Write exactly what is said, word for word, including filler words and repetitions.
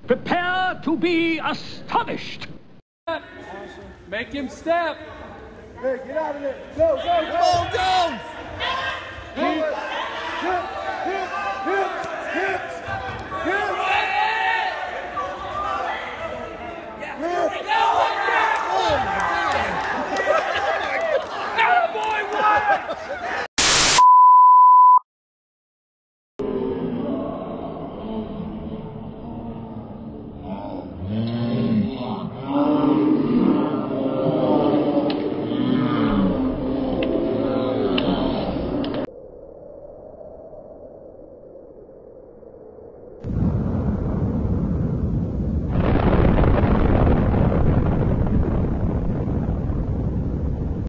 Prepare to be astonished. Make him step. Hey, get out of there. Go, go, go. Come on, Jones. Good. Good.